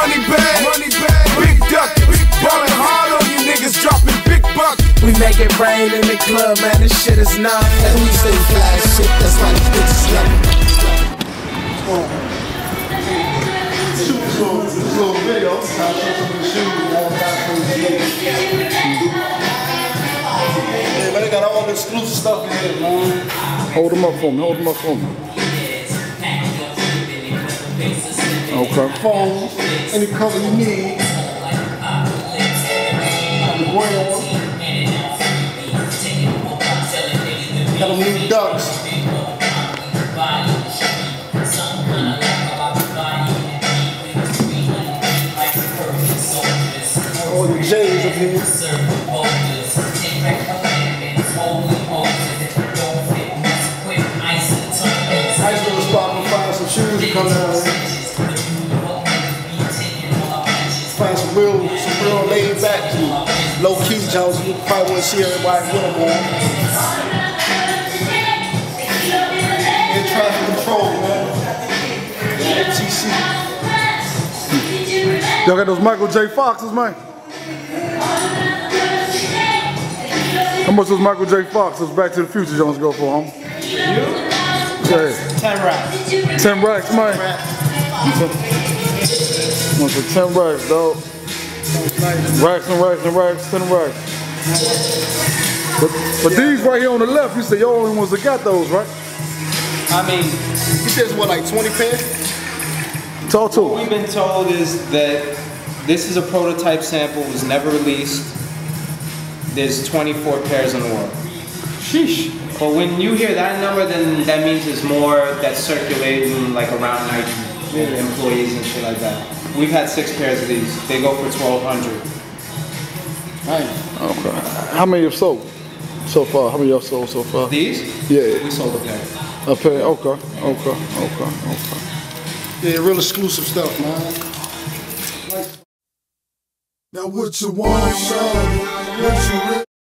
money bag, big duck, ballin' hard on you niggas, dropping big bucks. We make it rain in the club, man, this shit is nothing. And we say fly shit, that's why these bitches love it. Little video, I'll show some of the shoes, all kinds of crazy. Yeah, man, they got all the exclusive stuff in here, man. Hold them up for me, hold them up for me. Okay. Phones, any color you need. Got the gray one. Got them new ducks. All the J's up here. Nice little spot to find some shoes to come down here. Find some real laid back, low key Jones. You probably want to see everybody with them on. Air traffic control, man. TC. Y'all got those Michael J. Foxes, man? How much those Michael J. Foxes Back to the Future Jones go for, huh? Yeah. 10 racks. 10 racks, man. What's for 10 racks, dog? Racks and racks and racks, 10 racks. But these right here on the left, you say y'all only ones that got those, right? I mean, He says what, like 20 pairs? Talk to What we've been told is that this is a prototype sample, was never released. There's 24 pairs in the world. Sheesh. But when you hear that number, then that means there's more that's circulating like around Nike employees and shit like that. We've had 6 pairs of these. They go for $1,200. Okay. How many have sold so far? How many y'all sold so far? These? Yeah. We sold a pair. A pair. Okay. Yeah, real exclusive stuff, man. Now what you want, shawty? What you